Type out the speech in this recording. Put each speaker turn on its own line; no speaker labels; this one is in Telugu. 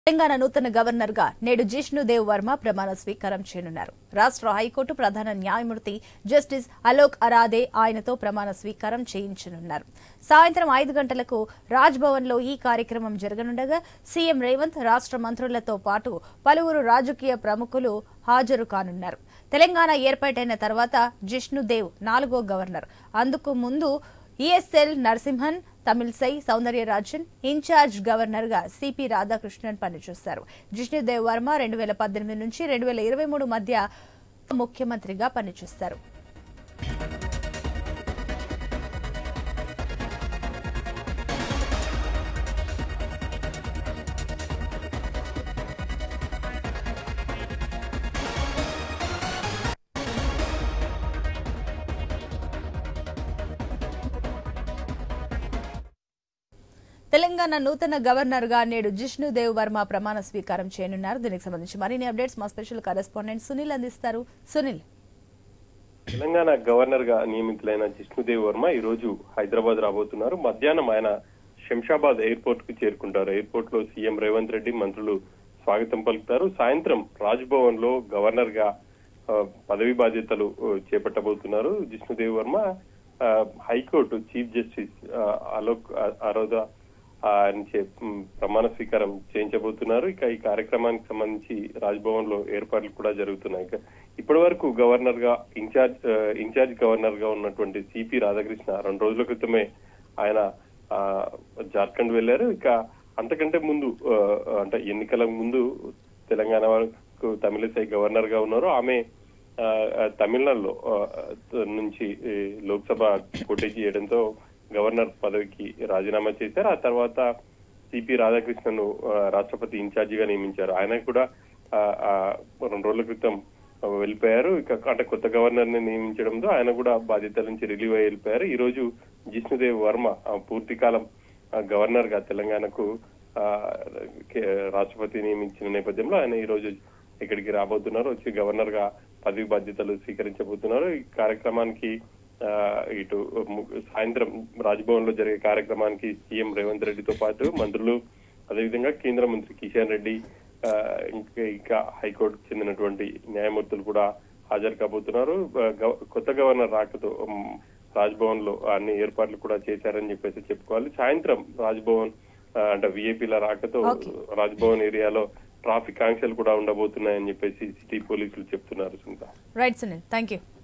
తెలంగాణ నూతన గవర్నర్ గా నేడు జిష్ణుదేవ్ వర్మ ప్రమాణ స్వీకారం చేయనున్నారు. రాష్ట్ర హైకోర్టు ప్రధాన న్యాయమూర్తి జస్టిస్ అలోక్ అరాదే ఆయనతో ప్రమాణ స్వీకారం చేయించనున్నారు. సాయంత్రం 5 గంటలకు రాజ్ భవన్ లో ఈ కార్యక్రమం జరగనుండగా సీఎం రేవంత్ రాష్ట్ర మంత్రులతో పాటు పలువురు రాజకీయ ప్రముఖులు హాజరు కానున్నారు. తెలంగాణ ఏర్పాటైన తర్వాత జిష్ణుదేవ్ 4వ గవర్నర్. అందుకు ముందు ESL Narasimhan, Tamilisai Soundararajan in charge governor గా సిపి రాధాకృష్ణన్ పనిచేశారు. జిష్ణుదేవ్ వర్మ 2018 నుంచి 2023 మధ్య ముఖ్యమంత్రిగా పనిచేశారు. తెలంగాణ నూతన గవర్నర్ గా నేడు జిష్ణుదేవ్ వర్మ ప్రమాణ స్వీకారం చేయనున్నారు. దీనికి సంబంధించి మరిన్ని అప్డేట్స్ మా స్పెషల్ కరెస్పాండెంట్ సునీల్ అందిస్తారు. సునీల్,
తెలంగాణ గవర్నర్ గా నియమితులైన జిష్ణుదేవ్ వర్మ ఈ రోజు హైదరాబాద్ రాబోతున్నారు. మధ్యాహ్నం ఆయన శంషాబాద్ ఎయిర్పోర్ట్ కు చేరుకుంటారు. ఎయిర్పోర్ట్ లో సీఎం రేవంత్ రెడ్డి, మంత్రులు స్వాగతం పలుకుతారు. సాయంత్రం రాజ్ భవన్ లో గవర్నర్ గా పదవి బాధ్యతలు చేపట్టబోతున్నారు. Jishnu Dev Varma high court chief justice Alok Aradhe నుంచి ప్రమాణ స్వీకారం చేయించబోతున్నారు. ఇక ఈ కార్యక్రమానికి సంబంధించి రాజ్భవన్ లో ఏర్పాట్లు కూడా జరుగుతున్నాయి. ఇప్పటి వరకు గవర్నర్ గా ఇన్ఛార్జ్ గవర్నర్ గా ఉన్నటువంటి సిపి రాధాకృష్ణ 2 రోజుల క్రితమే ఆయన జార్ఖండ్ వెళ్లారు. ఇక అంతకంటే ముందు అంటే ఎన్నికల ముందు తెలంగాణ వరకు తమిళసై గవర్నర్ గా ఉన్నారు. ఆమె తమిళనాడులో నుంచి లోక్సభ పోటీ చేయడంతో గవర్నర్ పదవికి రాజీనామా చేశారు. ఆ తర్వాత సిపి రాధాకృష్ణను రాష్ట్రపతి ఇన్ఛార్జిగా నియమించారు. ఆయన కూడా 2 రోజుల క్రితం వెళ్ళిపోయారు. ఇక అంటే కొత్త గవర్నర్ ని నియమించడంతో ఆయన కూడా బాధ్యతల నుంచి రిలీవ్ అయ్యి వెళ్ళిపోయారు. ఈ రోజు జిష్ణుదేవ్ వర్మ పూర్తి కాలం గవర్నర్ గా తెలంగాణకు రాష్ట్రపతి నియమించిన నేపథ్యంలో ఆయన ఈ రోజు ఇక్కడికి రాబోతున్నారు. వచ్చి గవర్నర్ గా పదవి బాధ్యతలు స్వీకరించబోతున్నారు. ఈ కార్యక్రమానికి ఇటు సాయంత్రం రాజ్భవన్ లో జరిగే కార్యక్రమానికి సీఎం రేవంత్ రెడ్డితో పాటు మంత్రులు, అదేవిధంగా కేంద్ర మంత్రి కిషన్ రెడ్డి, ఇంకా హైకోర్టుకు చెందినటువంటి న్యాయమూర్తులు కూడా హాజరు కాబోతున్నారు. కొత్త గవర్నర్ రాకతో రాజ్భవన్ లో అన్ని ఏర్పాట్లు కూడా చేశారని చెప్పేసి చెప్పుకోవాలి. సాయంత్రం రాజ్భవన్ అంటే విఐపీల రాకతో రాజ్భవన్ ఏరియాలో ట్రాఫిక్ ఆంక్షలు కూడా ఉండబోతున్నాయని చెప్పేసి సిటీ పోలీసులు చెప్తున్నారు.
Right Sunil, thank you.